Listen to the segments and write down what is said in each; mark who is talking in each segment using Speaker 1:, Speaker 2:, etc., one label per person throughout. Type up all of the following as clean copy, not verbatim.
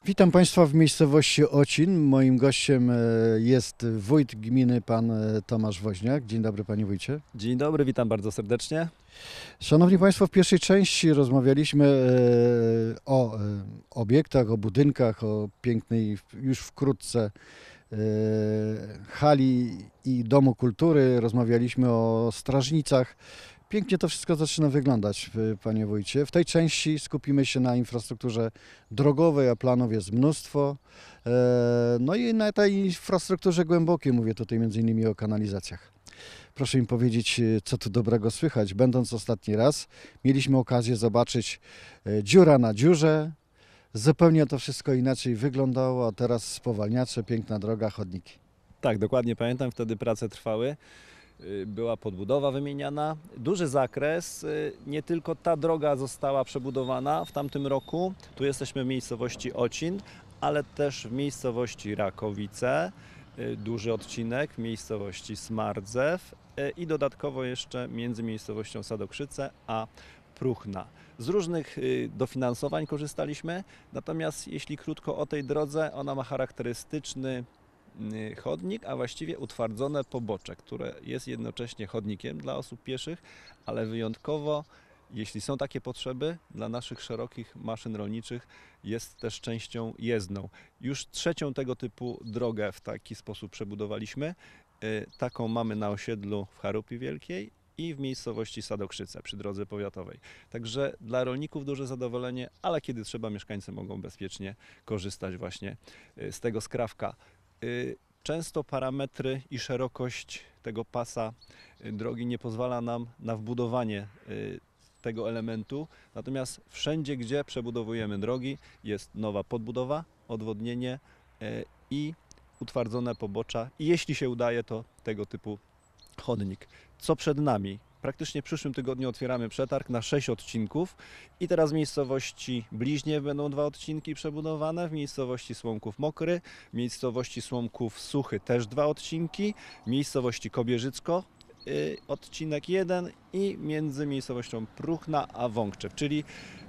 Speaker 1: Witam Państwa w miejscowości Ocin. Moim gościem jest wójt gminy, pan Tomasz Woźniak. Dzień dobry, panie wójcie.
Speaker 2: Dzień dobry, witam bardzo serdecznie.
Speaker 1: Szanowni Państwo, w pierwszej części rozmawialiśmy o obiektach, o budynkach, o pięknej już wkrótce hali i Domu Kultury. Rozmawialiśmy o strażnicach. Pięknie to wszystko zaczyna wyglądać, panie wójcie. W tej części skupimy się na infrastrukturze drogowej, a planów jest mnóstwo. No i na tej infrastrukturze głębokiej, mówię tutaj między innymi o kanalizacjach. Proszę mi powiedzieć, co tu dobrego słychać. Będąc ostatni raz, mieliśmy okazję zobaczyć dziura na dziurze. Zupełnie to wszystko inaczej wyglądało, a teraz spowalniacze, piękna droga, chodniki.
Speaker 2: Tak, dokładnie pamiętam, wtedy prace trwały. Była podbudowa wymieniana, duży zakres, nie tylko ta droga została przebudowana w tamtym roku, tu jesteśmy w miejscowości Ocin, ale też w miejscowości Rakowice, duży odcinek w miejscowości Smardzew i dodatkowo jeszcze między miejscowością Sadokrzyce a Pruchna. Z różnych dofinansowań korzystaliśmy, natomiast jeśli krótko o tej drodze, ona ma charakterystyczny chodnik, a właściwie utwardzone pobocze, które jest jednocześnie chodnikiem dla osób pieszych, ale wyjątkowo, jeśli są takie potrzeby, dla naszych szerokich maszyn rolniczych jest też częścią jezdną. Już trzecią tego typu drogę w taki sposób przebudowaliśmy. Taką mamy na osiedlu w Charupie Wielkiej i w miejscowości Sadokrzyce przy drodze powiatowej. Także dla rolników duże zadowolenie, ale kiedy trzeba, mieszkańcy mogą bezpiecznie korzystać właśnie z tego skrawka. Często parametry i szerokość tego pasa drogi nie pozwala nam na wbudowanie tego elementu, natomiast wszędzie, gdzie przebudowujemy drogi, jest nowa podbudowa, odwodnienie i utwardzone pobocza i jeśli się udaje, to tego typu chodnik. Co przed nami? Praktycznie w przyszłym tygodniu otwieramy przetarg na 6 odcinków i teraz w miejscowości Bliźniew będą 2 odcinki przebudowane, w miejscowości Słomków Mokry, w miejscowości Słomków Suchy też 2 odcinki, w miejscowości Kobierzycko odcinek 1 i między miejscowością Pruchna a Wągczew, czyli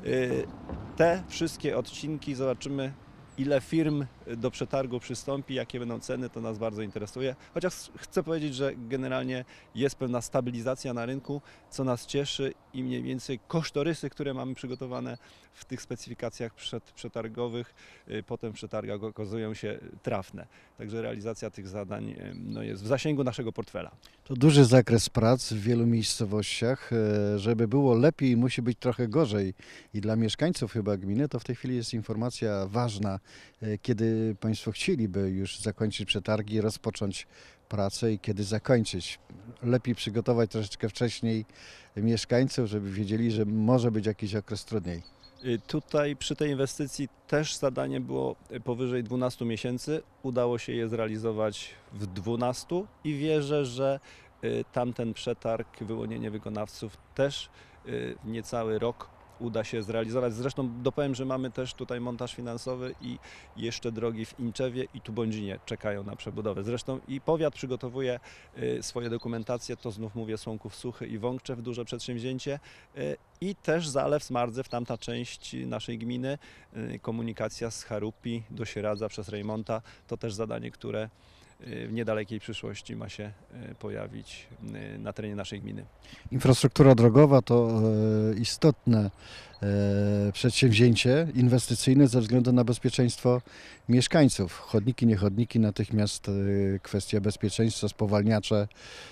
Speaker 2: te wszystkie odcinki zobaczymy, ile firm do przetargu przystąpi, jakie będą ceny, to nas bardzo interesuje. Chociaż chcę powiedzieć, że generalnie jest pewna stabilizacja na rynku, co nas cieszy i mniej więcej kosztorysy, które mamy przygotowane w tych specyfikacjach przedprzetargowych, potem w przetargach okazują się trafne. Także realizacja tych zadań jest w zasięgu naszego portfela.
Speaker 1: To duży zakres prac w wielu miejscowościach. Żeby było lepiej, musi być trochę gorzej. I dla mieszkańców chyba gminy to w tej chwili jest informacja ważna, kiedy Państwo chcieliby już zakończyć przetargi, rozpocząć pracę i kiedy zakończyć. Lepiej przygotować troszeczkę wcześniej mieszkańców, żeby wiedzieli, że może być jakiś okres trudniej.
Speaker 2: Tutaj przy tej inwestycji też zadanie było powyżej 12 miesięcy. Udało się je zrealizować w 12 i wierzę, że tamten przetarg, wyłonienie wykonawców też w niecały rok uda się zrealizować. Zresztą dopowiem, że mamy też tutaj montaż finansowy i jeszcze drogi w Inczewie i Tubądzinie czekają na przebudowę. Zresztą i powiat przygotowuje swoje dokumentacje, to znów mówię Słomków Suchy i Wągczew, duże przedsięwzięcie i też Zalew Smardzew, tamta część naszej gminy, komunikacja z Charupi do Sieradza przez Rejmonta, to też zadanie, które w niedalekiej przyszłości ma się pojawić na terenie naszej gminy.
Speaker 1: Infrastruktura drogowa to istotne przedsięwzięcie inwestycyjne ze względu na bezpieczeństwo mieszkańców. Chodniki, niechodniki, natychmiast kwestia bezpieczeństwa, spowalniacze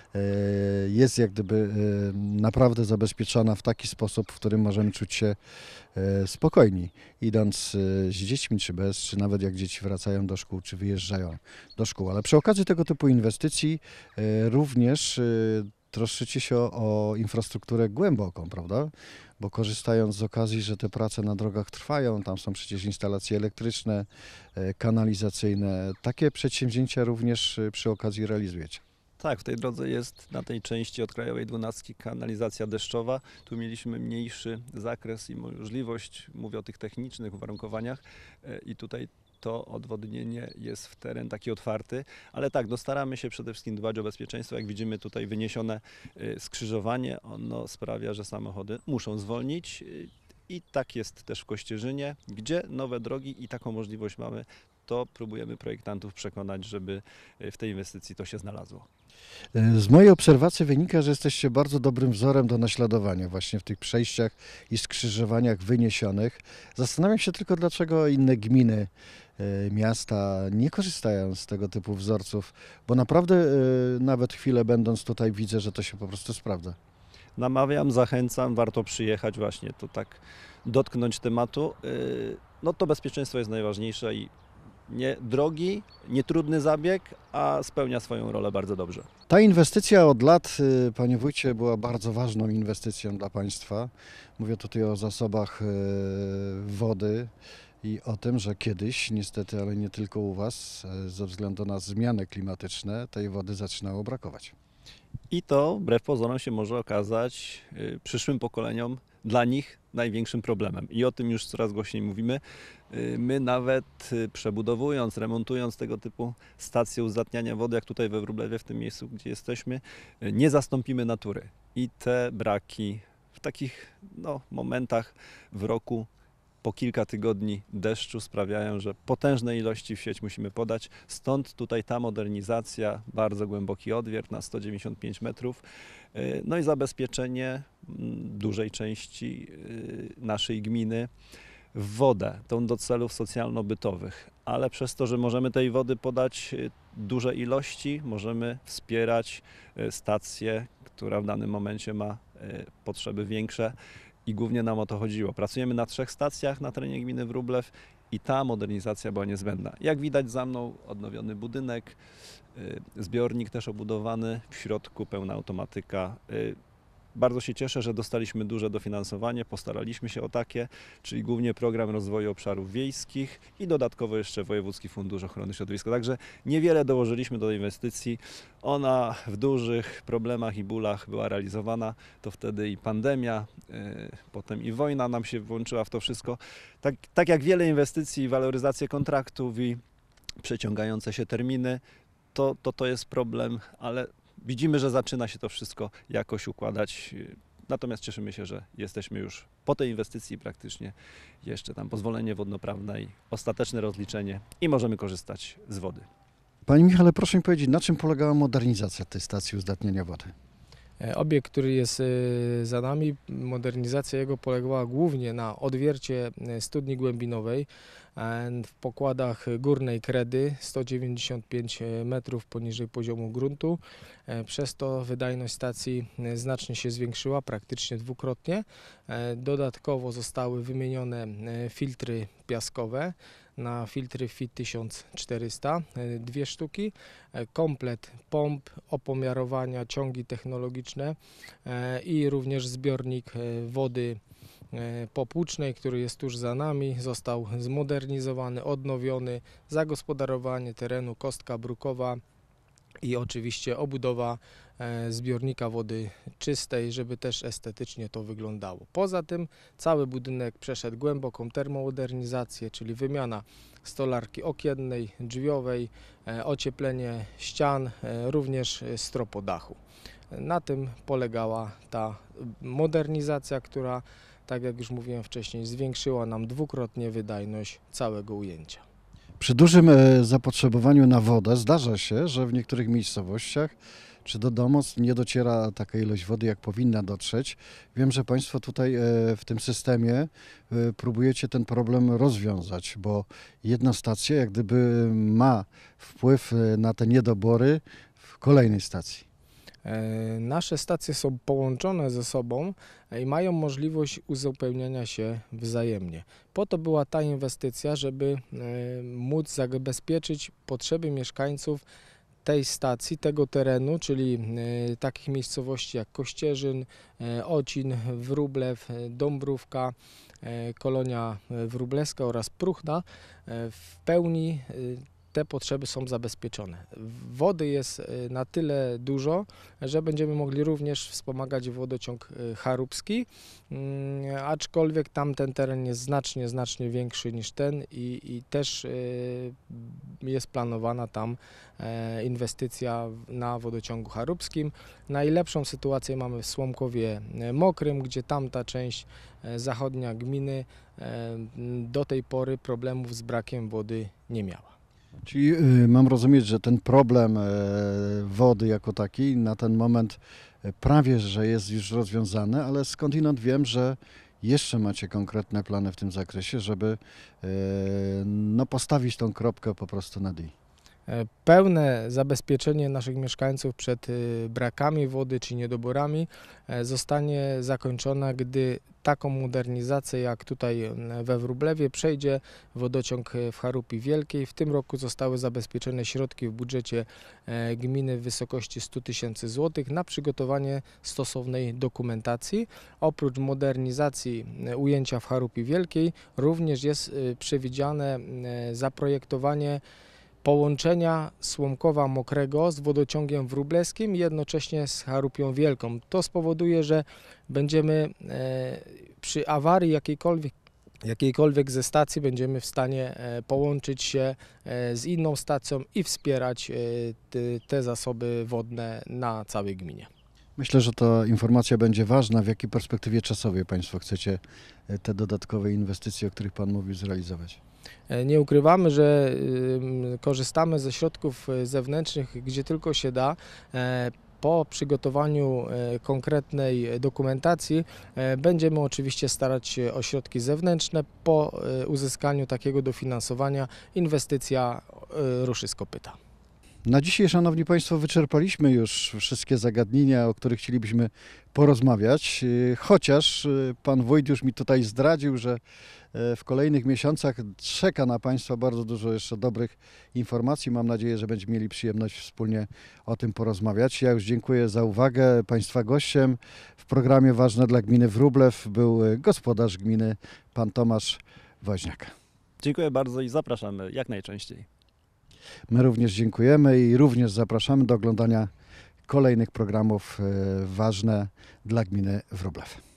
Speaker 1: jest jak gdyby naprawdę zabezpieczona w taki sposób, w którym możemy czuć się spokojni, idąc z dziećmi czy bez, czy nawet jak dzieci wracają do szkół, czy wyjeżdżają do szkół. Ale przy okazji tego typu inwestycji również troszczycie się o infrastrukturę głęboką, prawda? Bo korzystając z okazji, że te prace na drogach trwają, tam są przecież instalacje elektryczne, kanalizacyjne, takie przedsięwzięcia również przy okazji realizujecie.
Speaker 2: Tak, w tej drodze jest na tej części od Krajowej 12 kanalizacja deszczowa. Tu mieliśmy mniejszy zakres i możliwość, mówię o tych technicznych uwarunkowaniach i tutaj to odwodnienie jest w teren taki otwarty, ale tak, no staramy się przede wszystkim dbać o bezpieczeństwo. Jak widzimy tutaj wyniesione skrzyżowanie, ono sprawia, że samochody muszą zwolnić. I tak jest też w Kościerzynie, gdzie nowe drogi i taką możliwość mamy, to próbujemy projektantów przekonać, żeby w tej inwestycji to się znalazło.
Speaker 1: Z mojej obserwacji wynika, że jesteście bardzo dobrym wzorem do naśladowania właśnie w tych przejściach i skrzyżowaniach wyniesionych. Zastanawiam się tylko, dlaczego inne gminy, miasta nie korzystają z tego typu wzorców, bo naprawdę nawet chwilę będąc tutaj widzę, że to się po prostu sprawdza.
Speaker 2: Namawiam, zachęcam, warto przyjechać właśnie, to tak dotknąć tematu. No to bezpieczeństwo jest najważniejsze i nie drogi, nie trudny zabieg, a spełnia swoją rolę bardzo dobrze.
Speaker 1: Ta inwestycja od lat, panie wójcie, była bardzo ważną inwestycją dla państwa. Mówię tutaj o zasobach wody i o tym, że kiedyś, niestety, ale nie tylko u was, ze względu na zmiany klimatyczne, tej wody zaczynało brakować.
Speaker 2: I to wbrew pozorom się może okazać przyszłym pokoleniom dla nich największym problemem. I o tym już coraz głośniej mówimy. My nawet przebudowując, remontując tego typu stacje uzdatniania wody, jak tutaj we Wróblewie, w tym miejscu, gdzie jesteśmy, nie zastąpimy natury. I te braki w takich momentach w roku po kilka tygodni deszczu sprawiają, że potężne ilości w sieć musimy podać. Stąd tutaj ta modernizacja, bardzo głęboki odwiert na 195 metrów, no i zabezpieczenie dużej części naszej gminy w wodę, tą do celów socjalno-bytowych. Ale przez to, że możemy tej wody podać duże ilości, możemy wspierać stację, która w danym momencie ma potrzeby większe. I głównie nam o to chodziło. Pracujemy na 3 stacjach na terenie gminy Wróblew i ta modernizacja była niezbędna. Jak widać za mną, odnowiony budynek, zbiornik też obudowany, w środku pełna automatyka. Bardzo się cieszę, że dostaliśmy duże dofinansowanie, postaraliśmy się o takie, czyli głównie Program Rozwoju Obszarów Wiejskich i dodatkowo jeszcze Wojewódzki Fundusz Ochrony Środowiska. Także niewiele dołożyliśmy do tej inwestycji. Ona w dużych problemach i bólach była realizowana. To wtedy i pandemia, potem i wojna nam się włączyła w to wszystko. Tak jak wiele inwestycji, waloryzacje kontraktów i przeciągające się terminy, to jest problem, ale widzimy, że zaczyna się to wszystko jakoś układać, natomiast cieszymy się, że jesteśmy już po tej inwestycji praktycznie, jeszcze tam pozwolenie wodnoprawne i ostateczne rozliczenie i możemy korzystać z wody.
Speaker 1: Panie Michale, proszę mi powiedzieć, na czym polegała modernizacja tej stacji uzdatniania wody?
Speaker 3: Obiekt, który jest za nami, modernizacja jego polegała głównie na odwiercie studni głębinowej w pokładach górnej kredy 195 metrów poniżej poziomu gruntu. Przez to wydajność stacji znacznie się zwiększyła, praktycznie dwukrotnie. Dodatkowo zostały wymienione filtry piaskowe na filtry FIT 1400, 2 sztuki, komplet pomp, opomiarowania, ciągi technologiczne i również zbiornik wody popłucznej, który jest tuż za nami, został zmodernizowany, odnowiony, zagospodarowanie terenu, kostka brukowa i oczywiście obudowa zbiornika wody czystej, żeby też estetycznie to wyglądało. Poza tym cały budynek przeszedł głęboką termomodernizację, czyli wymiana stolarki okiennej, drzwiowej, ocieplenie ścian, również stropodachu. Na tym polegała ta modernizacja, która, tak jak już mówiłem wcześniej, zwiększyła nam dwukrotnie wydajność całego ujęcia.
Speaker 1: Przy dużym zapotrzebowaniu na wodę zdarza się, że w niektórych miejscowościach czy do domostw nie dociera taka ilość wody, jak powinna dotrzeć. Wiem, że Państwo tutaj w tym systemie próbujecie ten problem rozwiązać, bo jedna stacja jak gdyby ma wpływ na te niedobory w kolejnej stacji.
Speaker 3: Nasze stacje są połączone ze sobą i mają możliwość uzupełniania się wzajemnie. Po to była ta inwestycja, żeby móc zabezpieczyć potrzeby mieszkańców tej stacji, tego terenu, czyli takich miejscowości jak Kościerzyn, Ocin, Wróblew, Dąbrówka, Kolonia Wróblewska oraz Pruchna w pełni te potrzeby są zabezpieczone. Wody jest na tyle dużo, że będziemy mogli również wspomagać wodociąg charubski, aczkolwiek tamten teren jest znacznie większy niż ten i też jest planowana tam inwestycja na wodociągu charubskim. Najlepszą sytuację mamy w Słomkowie Mokrym, gdzie tamta część zachodnia gminy do tej pory problemów z brakiem wody nie miała.
Speaker 1: Czyli mam rozumieć, że ten problem wody jako taki na ten moment prawie, że jest już rozwiązany, ale skądinąd wiem, że jeszcze macie konkretne plany w tym zakresie, żeby no, postawić tą kropkę po prostu nad i.
Speaker 3: Pełne zabezpieczenie naszych mieszkańców przed brakami wody czy niedoborami zostanie zakończone, gdy taką modernizację jak tutaj we Wróblewie przejdzie wodociąg w Charupi Wielkiej. W tym roku zostały zabezpieczone środki w budżecie gminy w wysokości 100 000 złotych na przygotowanie stosownej dokumentacji. Oprócz modernizacji ujęcia w Charupi Wielkiej również jest przewidziane zaprojektowanie połączenia Słomkowa Mokrego z wodociągiem wróblewskim i jednocześnie z Charupią Wielką. To spowoduje, że będziemy przy awarii jakiejkolwiek ze stacji będziemy w stanie połączyć się z inną stacją i wspierać te zasoby wodne na całej gminie.
Speaker 1: Myślę, że ta informacja będzie ważna. W jakiej perspektywie czasowej Państwo chcecie te dodatkowe inwestycje, o których Pan mówił, zrealizować?
Speaker 3: Nie ukrywamy, że korzystamy ze środków zewnętrznych, gdzie tylko się da. Po przygotowaniu konkretnej dokumentacji będziemy oczywiście starać się o środki zewnętrzne. Po uzyskaniu takiego dofinansowania inwestycja ruszy z kopyta.
Speaker 1: Na dzisiaj, Szanowni Państwo, wyczerpaliśmy już wszystkie zagadnienia, o których chcielibyśmy porozmawiać, chociaż Pan Wójt już mi tutaj zdradził, że w kolejnych miesiącach czeka na Państwa bardzo dużo jeszcze dobrych informacji. Mam nadzieję, że będziemy mieli przyjemność wspólnie o tym porozmawiać. Ja już dziękuję za uwagę. Państwa gościem w programie Ważne dla Gminy Wróblew był gospodarz gminy, Pan Tomasz Woźniak.
Speaker 2: Dziękuję bardzo i zapraszamy jak najczęściej.
Speaker 1: My również dziękujemy i również zapraszamy do oglądania kolejnych programów ważne dla gminy Wróblew.